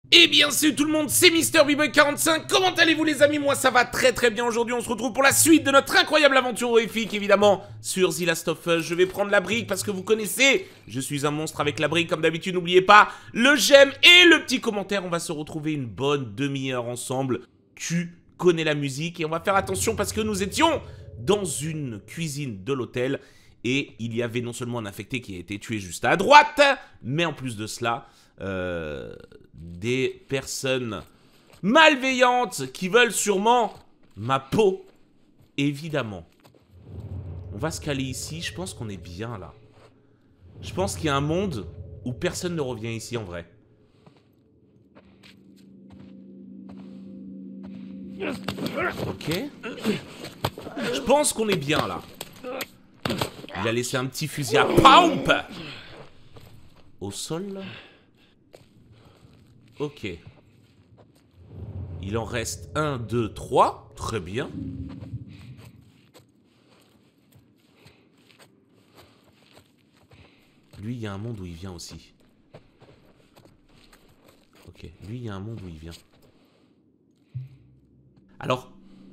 Eh bien salut tout le monde, c'est MrBboy45, comment allez-vous les amis? Moi ça va très bien. Aujourd'hui on se retrouve pour la suite de notre incroyable aventure horrifique évidemment sur The Last of Us. Je vais prendre la brique parce que vous connaissez, je suis un monstre avec la brique comme d'habitude. N'oubliez pas le j'aime et le petit commentaire. On va se retrouver une bonne demi-heure ensemble. Tu connais la musique et on va faire attention parce que nous étions dans une cuisine de l'hôtel. Et il y avait non seulement un infecté qui a été tué juste à droite, mais en plus de cela, des personnes malveillantes qui veulent sûrement ma peau, évidemment. On va se caler ici, je pense qu'on est bien là. Je pense qu'il y a un monde où personne ne revient ici en vrai. Ok. Je pense qu'on est bien là. Il a laissé un petit fusil à pompe au sol. Ok. Il en reste 1, 2, 3. Très bien. Lui, il y a un monde où il vient aussi. Ok. Lui, il y a un monde où il vient. Alors,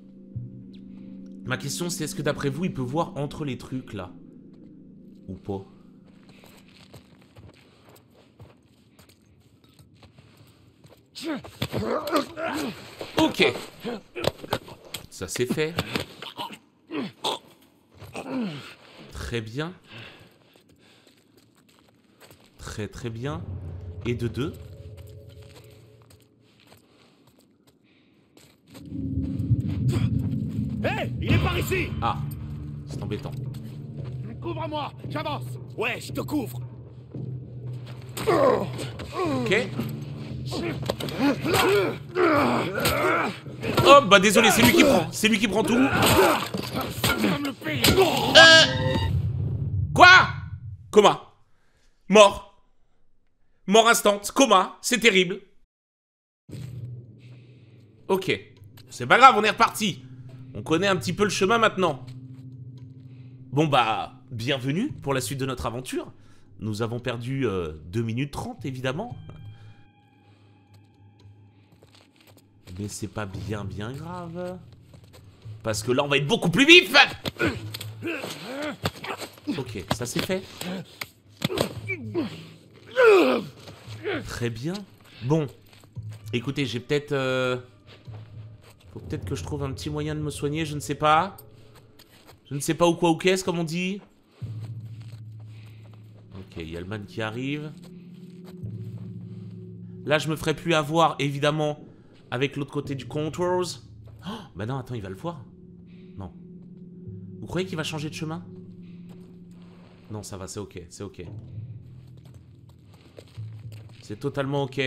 ma question c'est, est-ce que d'après vous, il peut voir entre les trucs là? Ou pas? Ok. Ça c'est fait. Très bien. Très bien. Et de deux. Hé, il est par ici! Ah, c'est embêtant. Couvre-moi, j'avance! Ouais, je te couvre! Ok. Oh, bah désolé, c'est lui qui prend. C'est lui qui prend tout. Quoi? Coma. Mort. Mort instant. Coma. C'est terrible. Ok. C'est pas grave, on est reparti. On connaît un petit peu le chemin maintenant. Bon bah, bienvenue pour la suite de notre aventure. Nous avons perdu 2 minutes 30 évidemment. Mais c'est pas bien grave. Parce que là on va être beaucoup plus vif. Ok, ça c'est fait. Très bien. Bon. Écoutez, j'ai peut-être... Faut peut-être que je trouve un petit moyen de me soigner, je ne sais pas. Je ne sais pas où quoi ou qu'est-ce, comme on dit. Ok, il y a le man qui arrive. Là, je me ferai plus avoir, évidemment, avec l'autre côté du contours. Oh, bah non, attends, il va le voir. Non. Vous croyez qu'il va changer de chemin? Non, ça va, c'est ok, c'est ok. C'est totalement ok.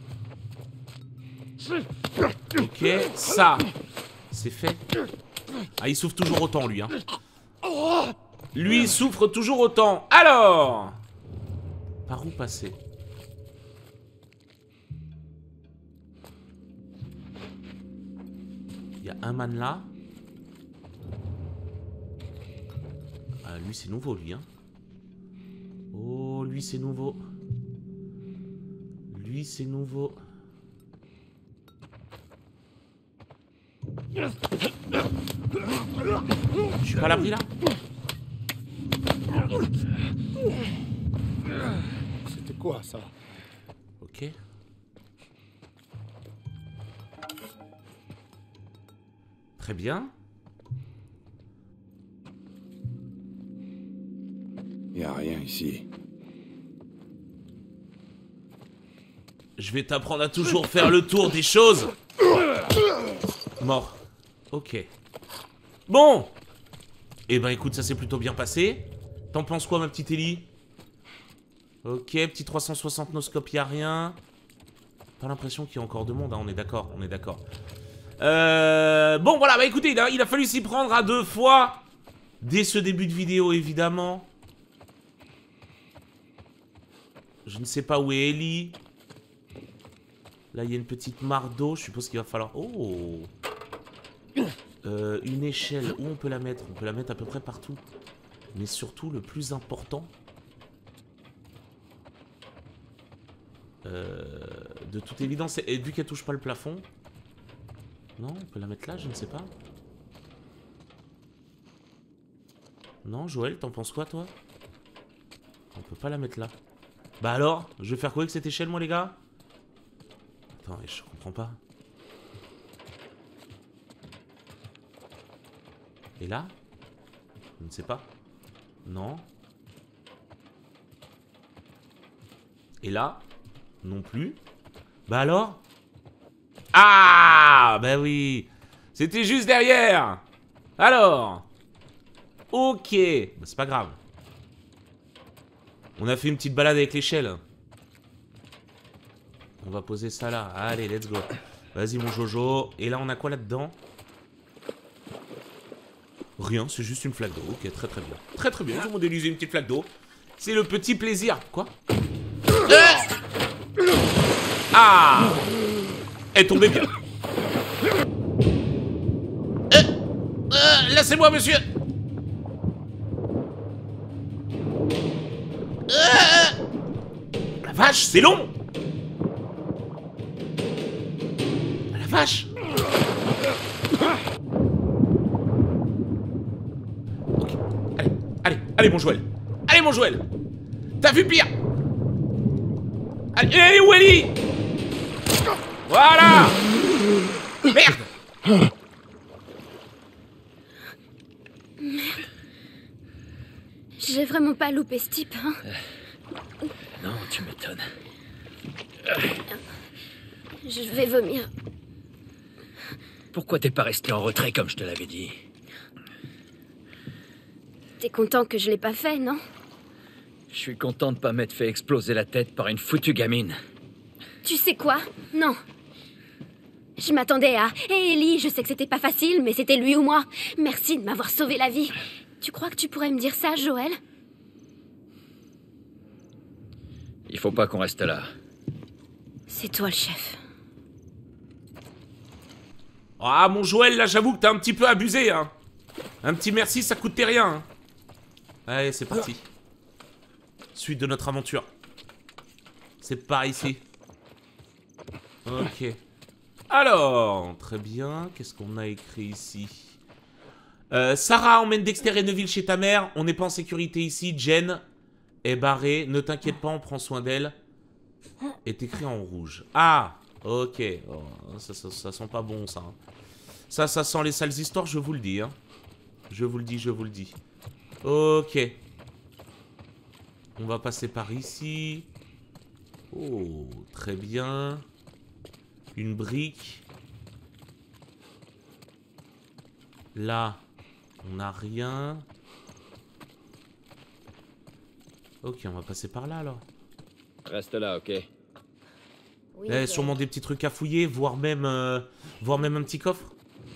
Ok, ça, c'est fait. Ah, il souffre toujours autant, lui, hein. Lui, il souffre toujours autant. Alors, par où passer? Il y a un man là. Ah, lui, c'est nouveau, lui, hein. Oh, lui, c'est nouveau. Lui, c'est nouveau. Je suis pas à l'abri, là? C'était quoi, ça? Ok. Très bien. Y a rien ici. Je vais t'apprendre à toujours faire le tour des choses. Mort. Ok. Bon. Eh ben écoute, ça s'est plutôt bien passé. T'en penses quoi, ma petite Ellie? Ok, petit 360 noscope, y'a rien. Pas l'impression qu'il y a encore de monde, hein, on est d'accord, on est d'accord. Bon, voilà, bah écoutez, il a fallu s'y prendre à 2 fois. Dès ce début de vidéo, évidemment. Je ne sais pas où est Ellie. Là, il y a une petite mare d'eau. Je suppose qu'il va falloir... Oh! Une échelle. Où on peut la mettre? On peut la mettre à peu près partout. Mais surtout, le plus important... De toute évidence, et vu qu'elle touche pas le plafond... Non, on peut la mettre là, je ne sais pas. Non, Joël, t'en penses quoi, toi? On peut pas la mettre là. Bah alors, je vais faire quoi avec cette échelle, moi, les gars? Attends, je comprends pas. Et là? Je ne sais pas. Non. Et là? Non plus. Bah alors? Ah! Bah oui. C'était juste derrière. Alors? Ok. Bah, c'est pas grave. On a fait une petite balade avec l'échelle. On va poser ça là. Allez, let's go. Vas-y, mon Jojo. Et là, on a quoi là-dedans? Rien, c'est juste une flaque d'eau. Ok, très très bien. Très très bien, je vais modéliser une petite flaque d'eau. C'est le petit plaisir. Quoi? Ah! Elle est tombée bien. Là, c'est moi, monsieur. La vache, c'est long. La vache. Ok, allez, mon Joël. Allez, mon Joël. T'as vu pire. Allez, où Ellie? Voilà. Merde. J'ai vraiment pas loupé ce type, hein? Non, tu m'étonnes. Je vais vomir. Pourquoi t'es pas resté en retrait comme je te l'avais dit? T'es content que je l'ai pas fait, non? Je suis content de pas m'être fait exploser la tête par une foutue gamine. Tu sais quoi? Non. Je m'attendais à... Hé, Ellie, je sais que c'était pas facile, mais c'était lui ou moi. Merci de m'avoir sauvé la vie. Tu crois que tu pourrais me dire ça, Joël? Il faut pas qu'on reste là. C'est toi le chef. Ah, mon Joël, là, j'avoue que t'as un petit peu abusé, hein. Un petit merci, ça coûtait rien, hein. Allez, c'est parti. Suite de notre aventure. C'est par ici. Ok. Alors, très bien. Qu'est-ce qu'on a écrit ici? Sarah emmène Dexter et Neville chez ta mère. On n'est pas en sécurité ici. Jen est barrée. Ne t'inquiète pas, on prend soin d'elle. Est écrit en rouge. Ah, ok. Oh, ça sent pas bon, ça. Ça sent les sales histoires, je vous le dis. Hein. Je vous le dis. Ok. On va passer par ici. Oh, très bien. Une brique. Là, on n'a rien. Ok, on va passer par là, alors. Reste là, ok? Oui, Il y a sûrement des petits trucs à fouiller, voire même un petit coffre.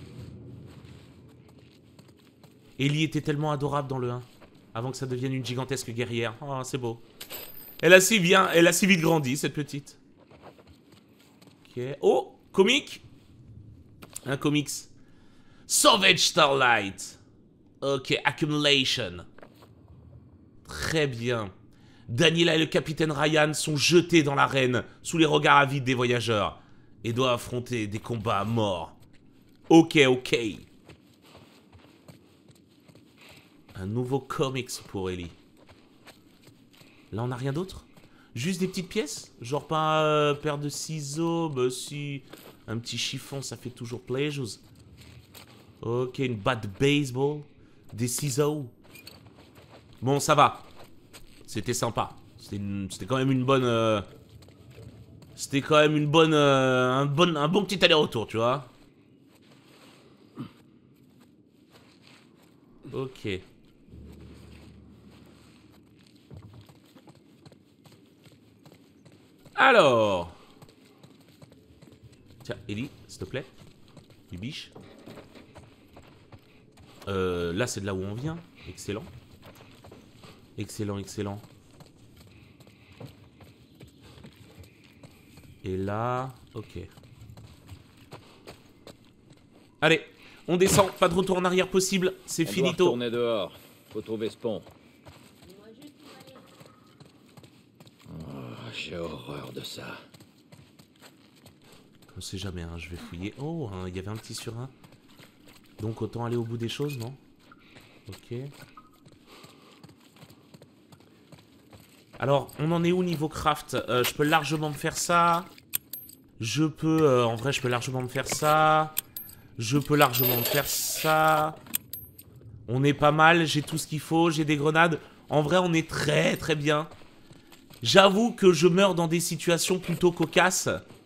Ellie était tellement adorable dans le 1. Avant que ça devienne une gigantesque guerrière. Oh, c'est beau. Elle a si vite grandi, cette petite. Ok. Oh, comique. Un comics. Savage Starlight. Ok, Accumulation. Très bien. Daniela et le capitaine Ryan sont jetés dans l'arène sous les regards avides des voyageurs et doivent affronter des combats à mort. Ok. Un nouveau comics pour Ellie. Là, on n'a rien d'autre? Juste des petites pièces? Genre pas paire de ciseaux? Bah si. Un petit chiffon, ça fait toujours plaisir. Ok, une batte de baseball. Des ciseaux. Bon, ça va. C'était sympa. C'était quand même une bonne... C'était quand même une bonne... un bon petit aller-retour, tu vois. Ok. Alors. Tiens, Ellie, s'il te plaît. Bibiche. Là, c'est de là où on vient. Excellent. Excellent. Et là... Ok. Allez, on descend. Pas de retour en arrière possible. C'est finito. On doit retourner dehors. Faut trouver ce pont. Oh, j'ai horreur de ça. On sait jamais, hein, je vais fouiller. Oh, hein, il y avait un petit sur un. Donc autant aller au bout des choses, non? Ok. Alors, on en est où niveau craft? Je peux largement me faire ça. Je peux... en vrai, je peux largement me faire ça. Je peux largement me faire ça. On est pas mal, j'ai tout ce qu'il faut, j'ai des grenades. En vrai, on est très très bien. J'avoue que je meurs dans des situations plutôt cocasses.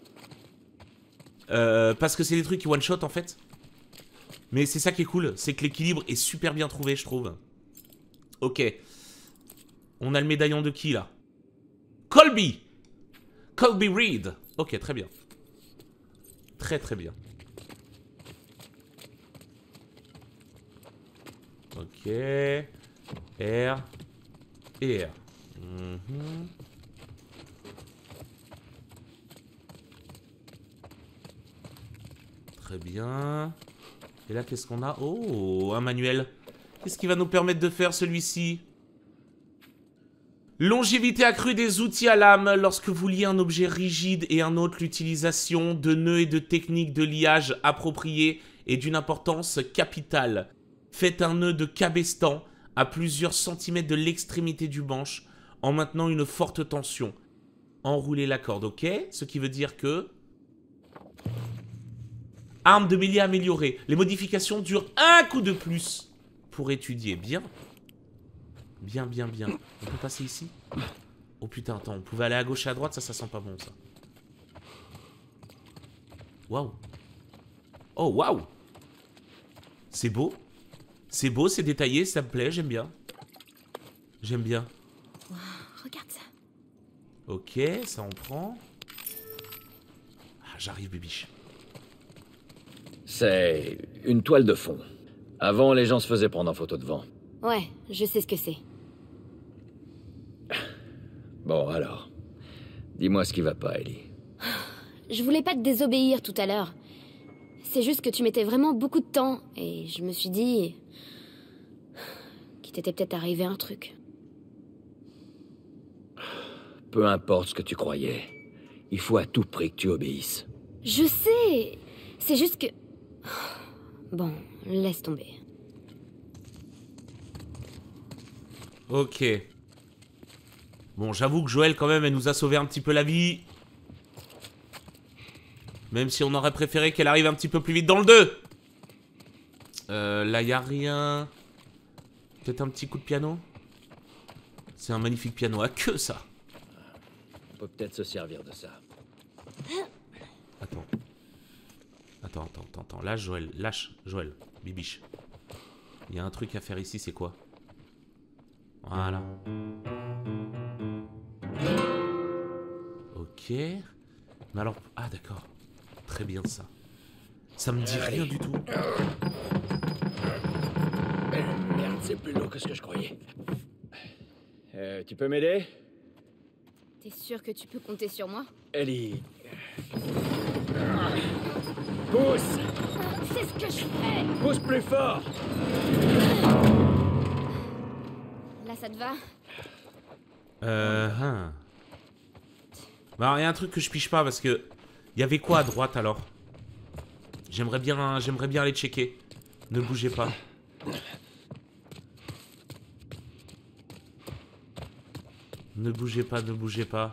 Parce que c'est des trucs qui one-shot en fait. Mais c'est ça qui est cool, c'est que l'équilibre est super bien trouvé, je trouve. Ok. On a le médaillon de qui, là? Colby! Colby Reed. Ok, très bien. Très très bien. Ok. R. Et R. Très bien. Et là, qu'est-ce qu'on a? Oh, un manuel. Qu'est-ce qui va nous permettre de faire celui-ci? Longévité accrue des outils à lame. Lorsque vous liez un objet rigide et un autre, l'utilisation de nœuds et de techniques de liage appropriées est d'une importance capitale. Faites un nœud de cabestan à plusieurs centimètres de l'extrémité du manche en maintenant une forte tension. Enroulez la corde, ok? Ce qui veut dire que... Arme de mêlée améliorée. Les modifications durent un coup de plus pour étudier. Bien. Bien, bien, bien. On peut passer ici? Oh putain, attends. On pouvait aller à gauche et à droite. Ça sent pas bon, ça. Waouh. Oh, waouh. C'est beau. C'est beau, c'est détaillé. Ça me plaît, j'aime bien. J'aime bien. Wow, regarde ça. Ok, ça on prend. Ah, j'arrive, Bibiche. C'est une toile de fond. Avant, les gens se faisaient prendre en photo devant. Ouais, je sais ce que c'est. Bon, alors. Dis-moi ce qui va pas, Ellie. Je voulais pas te désobéir tout à l'heure. C'est juste que tu mettais vraiment beaucoup de temps, et je me suis dit... qu'il t'était peut-être arrivé un truc. Peu importe ce que tu croyais. Il faut à tout prix que tu obéisses. Je sais. C'est juste que... Bon, laisse tomber. Ok. Bon, j'avoue que Joël, quand même, elle nous a sauvé un petit peu la vie. Même si on aurait préféré qu'elle arrive un petit peu plus vite dans le 2. Là, y a rien. Peut-être un petit coup de piano. C'est un magnifique piano à queue, ça. On peut peut-être se servir de ça. Attends. Attends. Lâche, Joël. Lâche, Joël. Bibiche. Il y a un truc à faire ici, c'est quoi? Voilà. Ok. Mais alors... Ah, d'accord. Très bien, ça. Ça me dit rien du tout. Merde, c'est plus lourd que ce que je croyais. Tu peux m'aider? T'es sûr que tu peux compter sur moi? Ellie... Pousse! C'est ce que je fais! Pousse plus fort! Là, ça te va? Bah, il y a un truc que je piche pas parce que... Il y avait quoi à droite, alors? J'aimerais bien aller checker. Ne bougez pas. Ne bougez pas, ne bougez pas.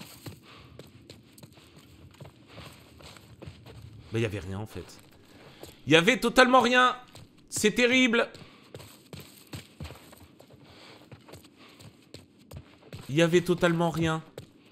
Bah, il y avait rien, en fait. Il y avait totalement rien. C'est terrible. Il y avait totalement rien.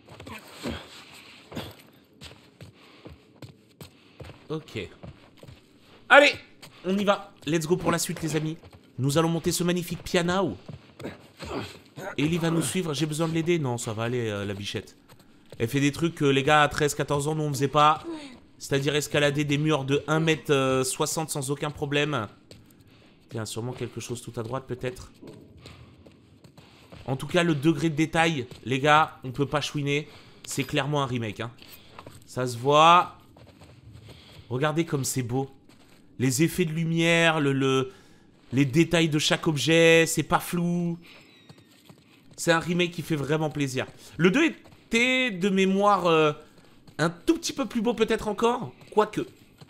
Ok. Allez, on y va. Let's go pour la suite, les amis. Nous allons monter ce magnifique piano. Ellie va nous suivre. J'ai besoin de l'aider? Non, ça va aller, la bichette. Elle fait des trucs que les gars à 13-14 ans, nous, on faisait pas. C'est-à-dire escalader des murs de 1m60 sans aucun problème. Tiens, sûrement quelque chose tout à droite, peut-être. En tout cas, le degré de détail, les gars, on peut pas chouiner. C'est clairement un remake, hein. Ça se voit. Regardez comme c'est beau. Les effets de lumière, les détails de chaque objet, c'est pas flou. C'est un remake qui fait vraiment plaisir. Le 2 était de mémoire Un tout petit peu plus beau peut-être encore. Quoique.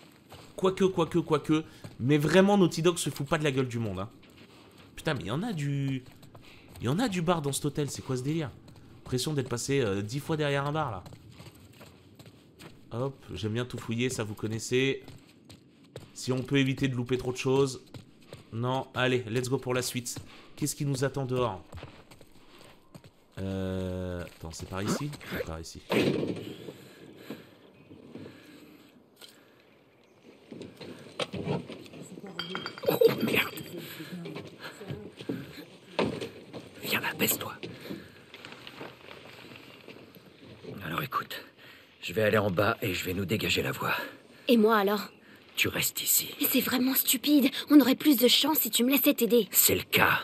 Mais vraiment, Naughty Dog se fout pas de la gueule du monde. Hein. Putain, mais il y en a du... Il y en a du bar dans cet hôtel. C'est quoi ce délire? Impression d'être passé 10 fois derrière un bar, là. Hop, j'aime bien tout fouiller, ça vous connaissez. Si on peut éviter de louper trop de choses. Non, allez, let's go pour la suite. Qu'est-ce qui nous attend dehors? Attends, c'est par ici? C'est par ici. Oh merde! Viens là, baisse-toi. Alors écoute, je vais aller en bas et je vais nous dégager la voie. Et moi alors? Tu restes ici. Mais c'est vraiment stupide. On aurait plus de chance si tu me laissais t'aider. C'est le cas.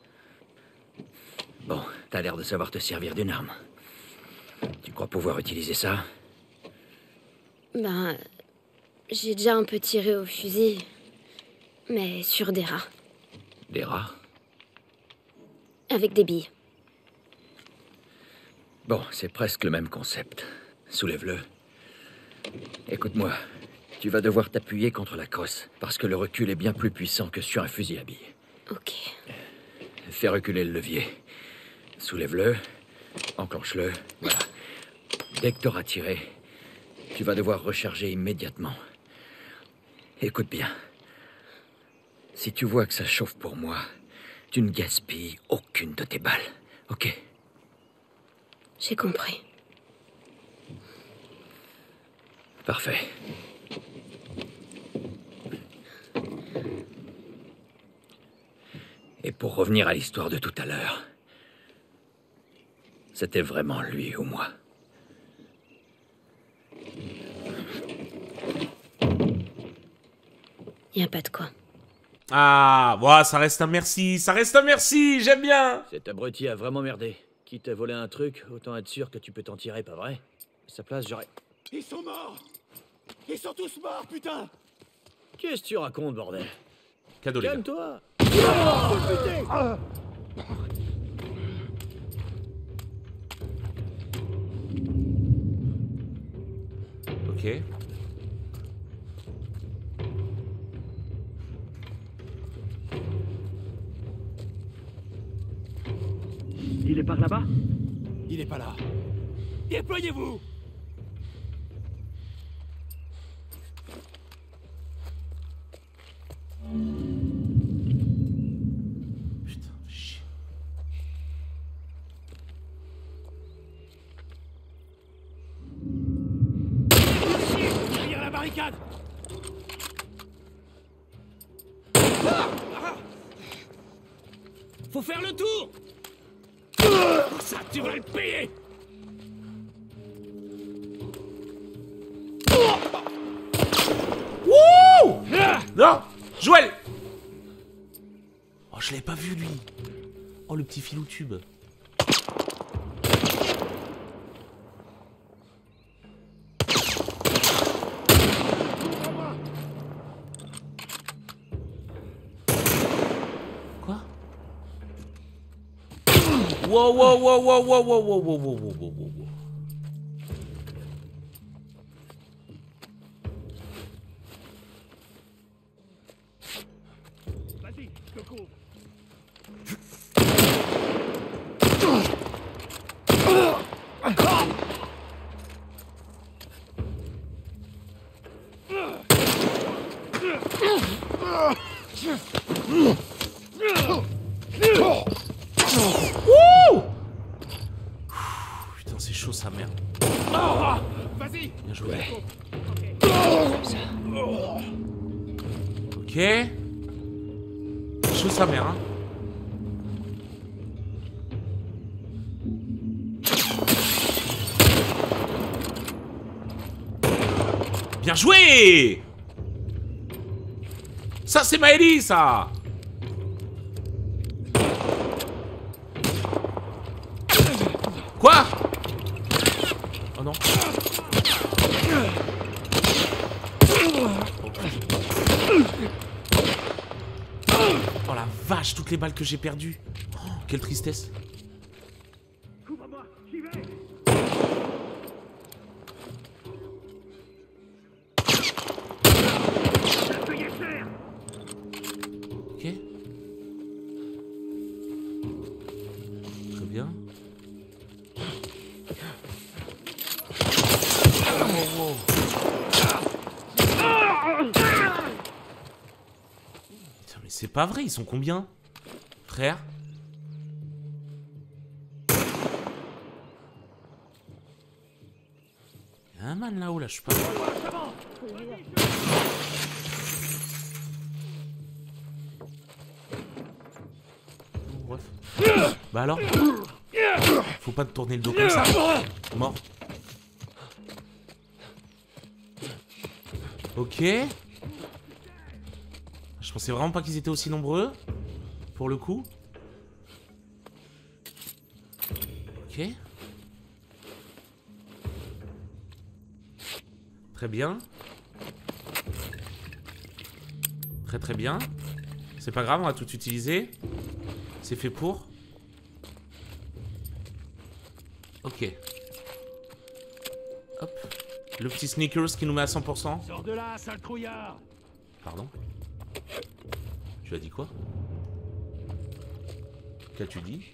Bon, t'as l'air de savoir te servir d'une arme. Tu crois pouvoir utiliser ça? Ben... J'ai déjà un peu tiré au fusil. Mais sur des rats. Des rats? Avec des billes. Bon, c'est presque le même concept. Soulève-le. Écoute-moi, tu vas devoir t'appuyer contre la crosse, parce que le recul est bien plus puissant que sur un fusil à billes. Ok. Fais reculer le levier. Soulève-le, enclenche-le, voilà. Dès que t'auras tiré, tu vas devoir recharger immédiatement. Écoute bien. Si tu vois que ça chauffe pour moi, tu ne gaspilles aucune de tes balles, ok? J'ai compris. Parfait. Et pour revenir à l'histoire de tout à l'heure, c'était vraiment lui ou moi. Y a pas de quoi. Ah, ouais, ça reste un merci, j'aime bien. Cet abruti a vraiment merdé. Quitte à voler un truc, autant être sûr que tu peux t'en tirer, pas vrai? À sa place, j'aurais... Ils sont morts! Ils sont tous morts, putain! Qu'est-ce que tu racontes, bordel? Cadeau, les gars. Calme-toi! Ok. Il est par là-bas? Il est pas là. Déployez-vous! Putain, chier. Derrière la barricade! Faut faire le tour! Ça, tu vas le payer! Wouh! Non! Joël! Oh, je l'avais pas vu, lui. Oh, le petit filou tube. Quoi? Wow, wow, wow, wow, wow, wow, wow, wow, wow, wow, wow, wow. Vas-y, je te couvre. Wouh! Putain, c'est chaud, sa mère. Vas-y! Bien joué. Ok. Chaud, sa mère, hein. Bien joué! Ça, c'est Maëlie, ça! Quoi? Oh non. Oh la vache, toutes les balles que j'ai perdues. Oh, quelle tristesse. Couvre-moi, j'y vais! Ok. Très bien. Oh, putain, mais c'est pas vrai, ils sont combien? Frère? Il y a un man là-haut, là, je sais pas. Bref. Bah alors? Faut pas te tourner le dos comme ça. Mort. Ok. Je pensais vraiment pas qu'ils étaient aussi nombreux. Pour le coup. Ok. Très bien. Très très bien. C'est pas grave, on va tout utiliser. C'est fait pour. Ok. Hop. Le petit sneakers qui nous met à 100%. Sors de là, sale trouillard! Pardon? Tu as dit quoi? Qu'as-tu dit?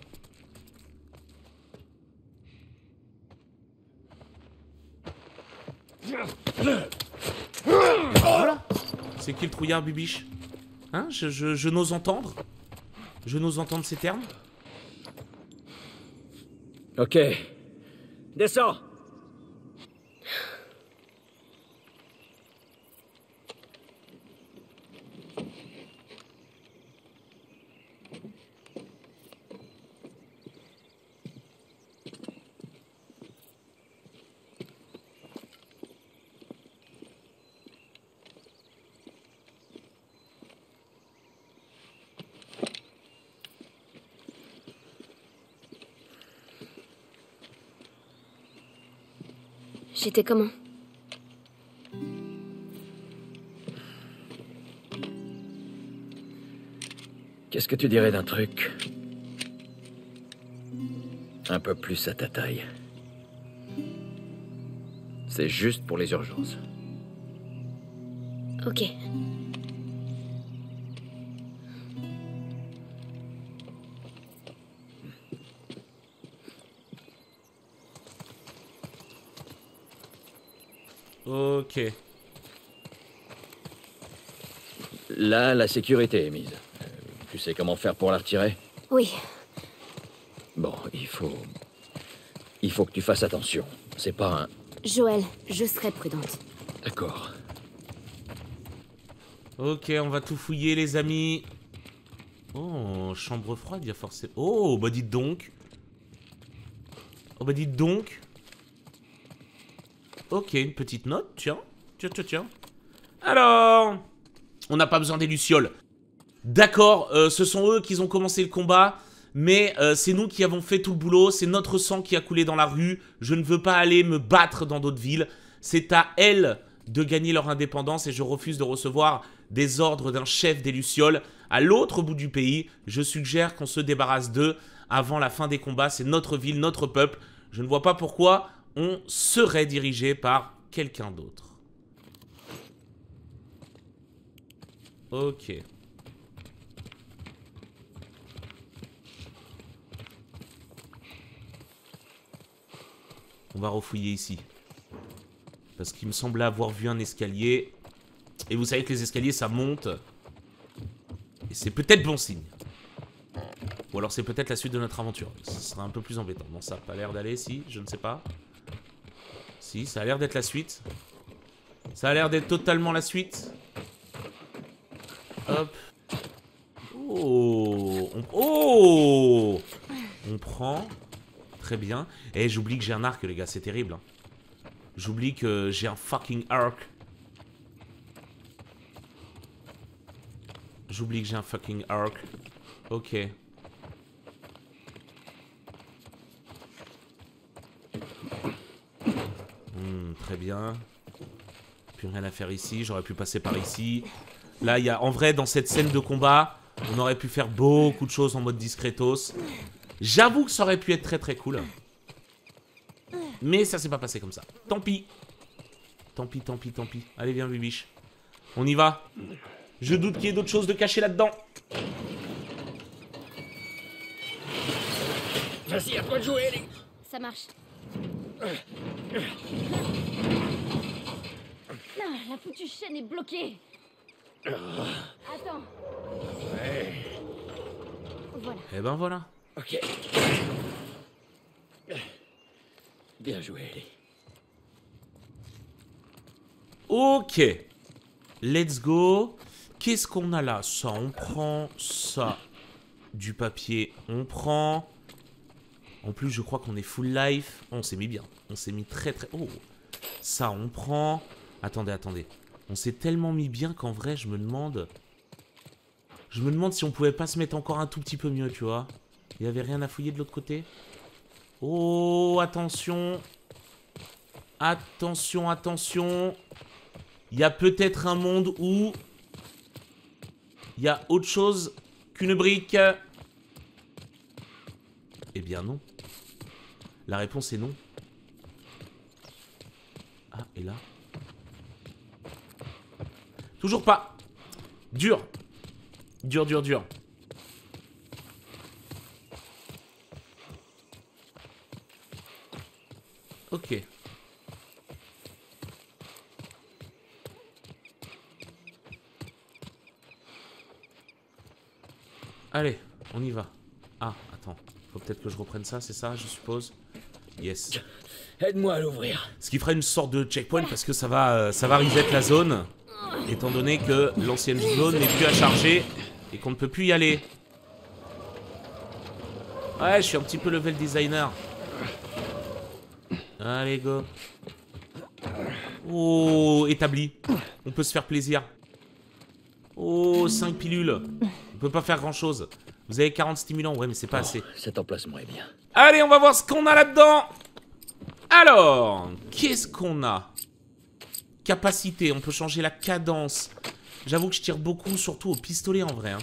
Voilà. C'est qui le trouillard, Bibiche? Hein? Je n'ose entendre. Je n'ose entendre ces termes. Ok. Descends. J'étais comment? Qu'est-ce que tu dirais d'un truc un peu plus à ta taille? C'est juste pour les urgences. Ok. Ok. Là, la sécurité est mise. Tu sais comment faire pour la retirer? Oui. Bon, il faut que tu fasses attention. C'est pas un... Joël, je serai prudente. D'accord. Ok, on va tout fouiller, les amis. Oh, chambre froide, il y a forcément... Oh, bah dites donc. Oh, bah dites donc. Ok, une petite note, tiens. Tiens. Alors, on n'a pas besoin des lucioles. D'accord, ce sont eux qui ont commencé le combat, mais c'est nous qui avons fait tout le boulot, c'est notre sang qui a coulé dans la rue, je ne veux pas aller me battre dans d'autres villes, c'est à elles de gagner leur indépendance et je refuse de recevoir des ordres d'un chef des lucioles à l'autre bout du pays. Je suggère qu'on se débarrasse d'eux avant la fin des combats, c'est notre ville, notre peuple, je ne vois pas pourquoi on serait dirigé par quelqu'un d'autre. Ok. On va refouiller ici. Parce qu'il me semblait avoir vu un escalier. Et vous savez que les escaliers, ça monte. Et c'est peut-être bon signe. Ou alors c'est peut-être la suite de notre aventure. Ce serait un peu plus embêtant. Non, ça n'a pas l'air d'aller, si, je ne sais pas. Si, ça a l'air d'être la suite. Ça a l'air d'être totalement la suite. Hop. Oh. Oh. On prend. Très bien. Et j'oublie que j'ai un arc, les gars, c'est terrible. Hein. J'oublie que j'ai un fucking arc. J'oublie que j'ai un fucking arc. Ok. Très bien. Plus rien à faire ici. J'aurais pu passer par ici. Là, il y a... En vrai, dans cette scène de combat, on aurait pu faire beaucoup de choses en mode discretos. J'avoue que ça aurait pu être très très cool. Mais ça s'est pas passé comme ça. Tant pis. Tant pis. Allez, viens, Bibiche. On y va. Je doute qu'il y ait d'autres choses de cachées là-dedans. Vas-y, à toi de jouer, Ellie. Ça marche. Ah, la foutue chaîne est bloquée. Attends. Ouais. Voilà. Eh ben voilà. Ok. Bien joué, Ellie. Ok. Let's go. Qu'est-ce qu'on a là? Ça, on prend. Ça. Du papier, on prend. En plus, je crois qu'on est full life. Oh, on s'est mis bien. On s'est mis très très... Oh. Ça, on prend. Attendez, attendez. On s'est tellement mis bien qu'en vrai, je me demande... Je me demande si on pouvait pas se mettre encore un tout petit peu mieux, tu vois. Il y avait rien à fouiller de l'autre côté. Oh, attention. Attention, attention. Il y a peut-être un monde où... il y a autre chose qu'une brique. Eh bien non. La réponse est non. Ah, et là? Toujours pas. Dur. Dur, dur, dur. Ok. Allez, on y va. Ah, attends. Faut peut-être que je reprenne ça, c'est ça, je suppose? Yes. Aide-moi à l'ouvrir. Ce qui fera une sorte de checkpoint parce que ça va reset la zone. Étant donné que l'ancienne zone n'est plus à charger et qu'on ne peut plus y aller. Ouais, je suis un petit peu level designer. Allez, go. Oh, établi. On peut se faire plaisir. Oh, 5 pilules. On peut pas faire grand chose. Vous avez 40 stimulants, ouais, mais c'est pas assez. Cet emplacement est bien. Allez, on va voir ce qu'on a là-dedans. Alors, qu'est-ce qu'on a? Capacité, on peut changer la cadence. J'avoue que je tire beaucoup, surtout au pistolet en vrai. Hein.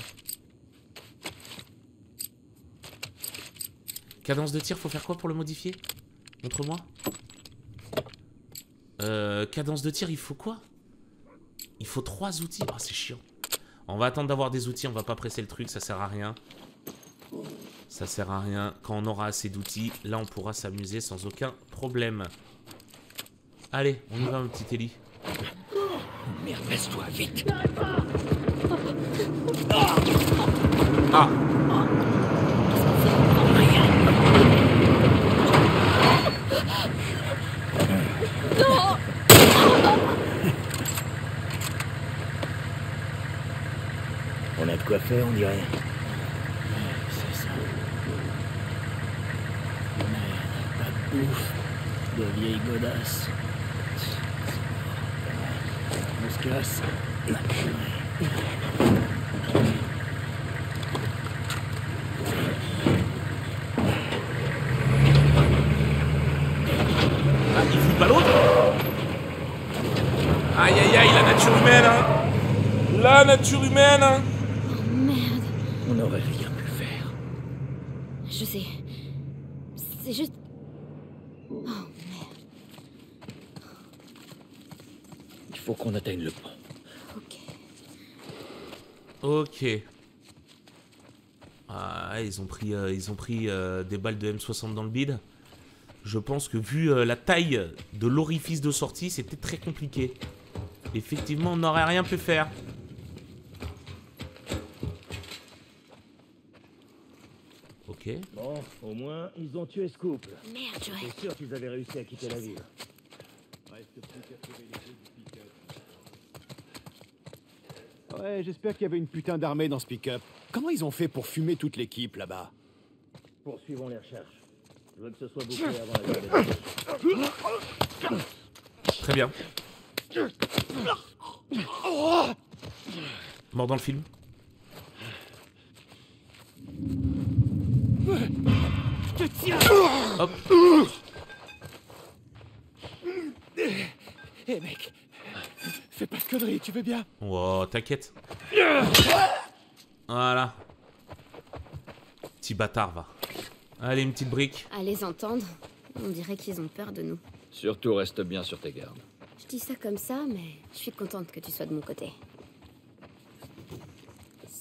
Cadence de tir, faut faire quoi pour le modifier? Montre-moi. Cadence de tir, il faut quoi? Il faut 3 outils. Ah, c'est chiant. On va attendre d'avoir des outils, on va pas presser le truc, ça sert à rien. Ça sert à rien. Quand on aura assez d'outils, là on pourra s'amuser sans aucun problème. Allez, on y va, mon petit Ellie. Merde, laisse-toi, vite. Ah. On a de quoi faire, on dirait. C'est ça. Merde, pas de bouffe. De vieilles godasses. On se casse. Ah, il fout pas l'autre. Aïe aïe aïe, la nature humaine, hein. La nature humaine, hein. Oh merde. On n'aurait rien pu faire. Je sais. C'est juste... Oh merde. Il faut qu'on atteigne le pont. Ok. Ok. Ah, ils ont pris des balles de M60 dans le bide. Je pense que vu la taille de l'orifice de sortie, c'était très compliqué. Effectivement, on n'aurait rien pu faire. Ok. Bon, au moins, ils ont tué ce couple. Merde, Joey. C'est sûr qu'ils avaient réussi à quitter la ville. Ouais, j'espère qu'il y avait une putain d'armée dans ce pick-up. Comment ils ont fait pour fumer toute l'équipe là-bas? Poursuivons les recherches. Je veux que ce soit bouclé avant la journée. Très bien. Mort dans le film. Je te tiens. Hop. Hé mec, fais pas de conneries, tu veux bien? Oh, t'inquiète. Voilà. Petit bâtard, va. Allez, une petite brique. À les entendre, on dirait qu'ils ont peur de nous. Surtout, reste bien sur tes gardes. Je dis ça comme ça, mais je suis contente que tu sois de mon côté.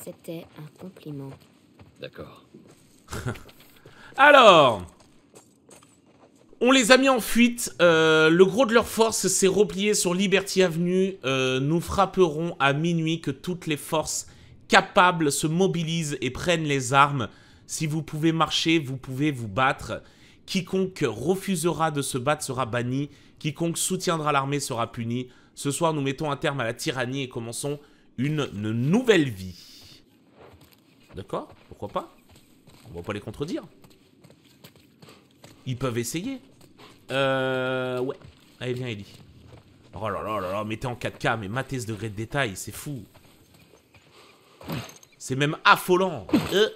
C'était un compliment. D'accord. Alors, on les a mis en fuite. Le gros de leur force s'est replié sur Liberty Avenue. Nous frapperons à minuit, que toutes les forces capables se mobilisent et prennent les armes. Si vous pouvez marcher, vous pouvez vous battre. Quiconque refusera de se battre sera banni. Quiconque soutiendra l'armée sera puni. Ce soir, nous mettons un terme à la tyrannie et commençons une nouvelle vie. D'accord? Pourquoi pas? On va pas les contredire. Ils peuvent essayer. Ouais. Allez, viens, Ellie. Oh là là là là, mettez en 4K, mais matez ce degré de détail, c'est fou. C'est même affolant.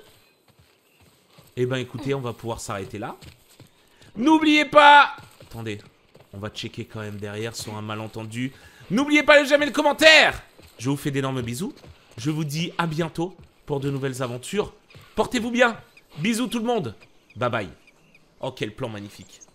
Eh ben, écoutez, on va pouvoir s'arrêter là. N'oubliez pas... Attendez, on va checker quand même derrière sur un malentendu. N'oubliez pas de jamais le commentaire. Je vous fais d'énormes bisous. Je vous dis à bientôt pour de nouvelles aventures. Portez-vous bien. Bisous tout le monde. Bye bye. Oh, quel plan magnifique.